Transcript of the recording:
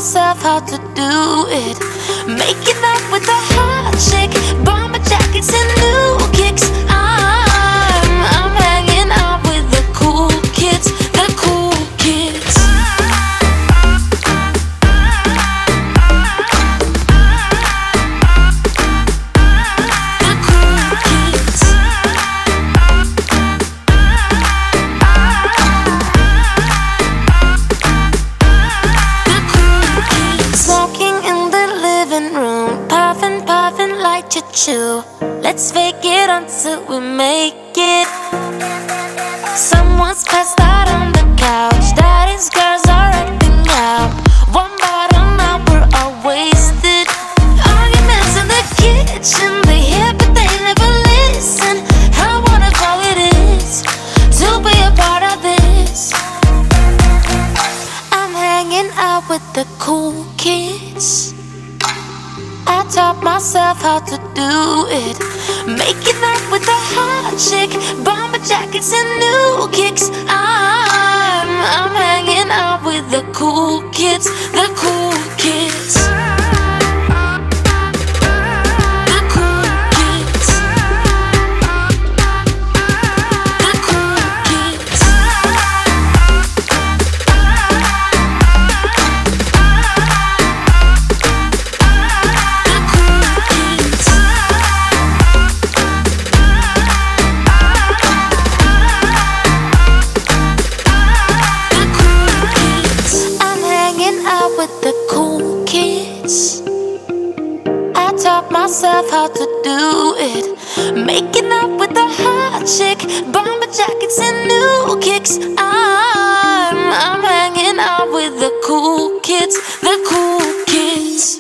myself how to do it. Making up with a hot chick, bomber jackets and new kicks. I'm hanging out with the cool kids, the cool kids. The cool kids. The cool kids. Smoking in the living room, puffing, puffing like chew. Let's fake it until we make it. Someone's passed out on the couch. Daddy's girls are acting out. One bottle now, we're all wasted. Arguments in the kitchen, they hear but they never listen. How wonderful it is to be a part of this. I'm hanging out with the cool kids. I taught myself how to do it. Making up with a hot chick, bomber jackets and new kicks. I'm hanging out with the cool kids, the cool kids. The cool kids. The cool kids. With the cool kids, I taught myself how to do it. Making up with a hot chick, bomber jackets and new kicks. I'm hanging out with the cool kids, the cool kids.